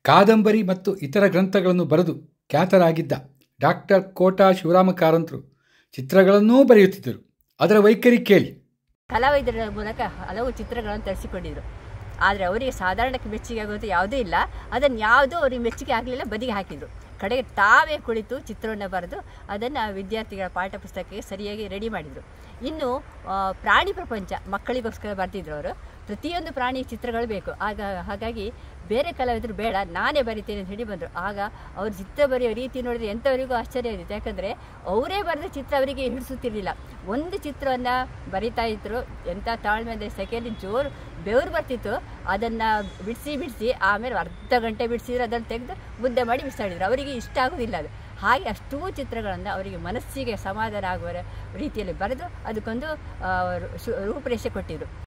ಕಾದಂಬರಿ ಮತ್ತು ಇತರ ಗ್ರಂಥಗಳನ್ನು ಬರೆದು ಖ್ಯಾತರಾಗಿದ್ದ ಡಾಕ್ಟರ್ ಕೋಟಾ ಶಿವರಾಮ ಕಾರಂತರು ಚಿತ್ರಗಳನ್ನೂ ಬರೆಯುತ್ತಿದ್ದರು. ಅದರ ವೈಖರಿ ಕೇಳಿ. ಕಲಾವಿದರ ಮೂಲಕ ಹಲವು ಚಿತ್ರಗಳನ್ನು ತರಿಸಿಕೊಂಡಿದ್ರು. ಆದರೆ ಅವರಿಗೆ ಸಾಧಾರಣಕ್ಕೆ ಮೆಚ್ಚುಗೆ ಆಗೋದು ಯಾವುದೂ ಇಲ್ಲ. ಅದನ್ನು ಯಾವುದೂ ಅವರಿಗೆ ಮೆಚ್ಚುಗೆ ಆಗಲಿಲ್ಲ, ಬದಿಗೆ ಹಾಕಿದರು. ಕಡೆಗೆ ತಾವೇ ಕುಳಿತು ಚಿತ್ರವನ್ನು ಬರೆದು ಅದನ್ನು ವಿದ್ಯಾರ್ಥಿಗಳ ಪಾಠ ಪುಸ್ತಕಕ್ಕೆ ಸರಿಯಾಗಿ ರೆಡಿ ಮಾಡಿದರು. ಇನ್ನು ಪ್ರಾಣಿ ಪ್ರಪಂಚ ಮಕ್ಕಳಿಗೋಸ್ಕರ ಬರೆದಿದ್ರು ಅವರು. ಪ್ರತಿಯೊಂದು ಪ್ರಾಣಿ ಚಿತ್ರಗಳು ಬೇಕು. ಹಾಗಾಗಿ ಬೇರೆ ಕಲಾವಿದರು ಬೇಡ, ನಾನೇ ಬರಿತೇನೆ ಅಂತ ಹೇಳಿ ಬಂದರು. ಆಗ ಅವ್ರ ಚಿತ್ರ ಬರೆಯೋ ರೀತಿ ನೋಡಿದರೆ ಎಂಥವರಿಗೂ ಆಶ್ಚರ್ಯ ಆಯಿತು. ಯಾಕಂದರೆ ಅವರೇ ಬರೆದ ಚಿತ್ರ ಅವರಿಗೆ ಹಿಡಿಸುತ್ತಿರಲಿಲ್ಲ. ಒಂದು ಚಿತ್ರವನ್ನು ಬರಿತಾ ಇದ್ದರು, ಎಂಥ ತಾಳ್ಮೆ ಅಂದರೆ ಸೆಕೆಂಡ್ ಜೋರು ಬೆವರು ಬರ್ತಿತ್ತು. ಅದನ್ನು ಬಿಡಿಸಿ ಆಮೇಲೆ ಅರ್ಧ ಗಂಟೆ ಬಿಡಿಸಿದ್ರು, ಅದನ್ನು ತೆಗೆದು ಮುದ್ದೆ ಮಾಡಿ ಬಿಸಾಡಿದ್ರು. ಅವರಿಗೆ ಇಷ್ಟ ಆಗೋದಿಲ್ಲ ಅದು. ಹಾಗೆ ಅಷ್ಟೂ ಚಿತ್ರಗಳನ್ನು ಅವರಿಗೆ ಮನಸ್ಸಿಗೆ ಸಮಾಧಾನ ಆಗುವ ರೀತಿಯಲ್ಲಿ ಬರೆದು ಅದಕ್ಕೊಂದು ರೂಪರೇಷೆ ಕೊಟ್ಟಿದ್ದರು.